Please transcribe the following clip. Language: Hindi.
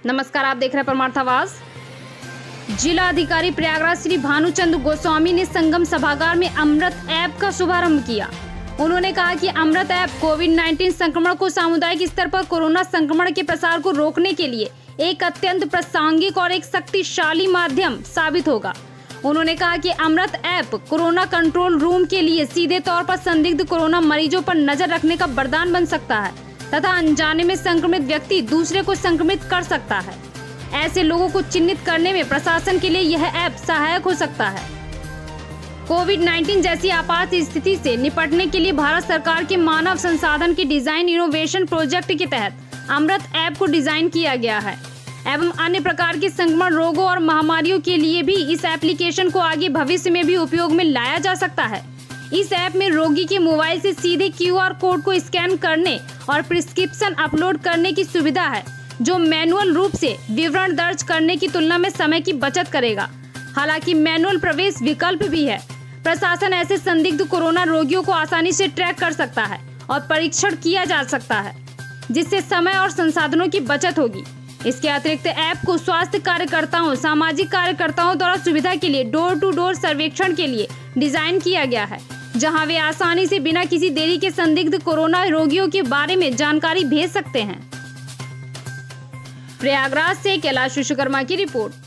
नमस्कार, आप देख रहे हैं परमार्थ आवाज। जिला अधिकारी प्रयागराज श्री भानुचंद्र गोस्वामी ने संगम सभागार में अमृत ऐप का शुभारंभ किया। उन्होंने कहा कि अमृत ऐप कोविड-19 संक्रमण को सामुदायिक स्तर पर कोरोना संक्रमण के प्रसार को रोकने के लिए एक अत्यंत प्रासंगिक और एक शक्तिशाली माध्यम साबित होगा। उन्होंने कहा कि Amrit app corona control room के लिए सीधे तौर पर संदिग्ध कोरोना मरीजों पर नजर रखने का वरदान बन सकता है तथा अनजाने में संक्रमित व्यक्ति दूसरे को संक्रमित कर सकता है। ऐसे लोगों को चिन्हित करने में प्रशासन के लिए यह ऐप सहायक हो सकता है। कोविड-19 जैसी आपात स्थिति से निपटने के लिए भारत सरकार के मानव संसाधन के डिजाइन इनोवेशन प्रोजेक्ट के तहत अमृत ऐप को डिजाइन किया गया है एवं अन्य प्रकार के संक्रमण रोगों और महामारियों के लिए भी इस एप्लीकेशन को आगे भविष्य में भी उपयोग में लाया जा सकता है। इस ऐप में रोगी के मोबाइल से सीधे QR कोड को स्कैन करने और प्रिस्क्रिप्शन अपलोड करने की सुविधा है, जो मैनुअल रूप से विवरण दर्ज करने की तुलना में समय की बचत करेगा। हालांकि मैनुअल प्रवेश विकल्प भी है। प्रशासन ऐसे संदिग्ध कोरोना रोगियों को आसानी से ट्रैक कर सकता है और परीक्षण किया जा सकता है, जिससे समय और संसाधनों की बचत होगी। इसके अतिरिक्त ऐप को स्वास्थ्य कार्यकर्ताओं, सामाजिक कार्यकर्ताओं द्वारा सुविधा के लिए डोर टू डोर सर्वेक्षण के लिए डिजाइन किया गया है, जहां वे आसानी से बिना किसी देरी के संदिग्ध कोरोना रोगियों के बारे में जानकारी भेज सकते हैं। प्रयागराज से कैलाश विश्वकर्मा की रिपोर्ट।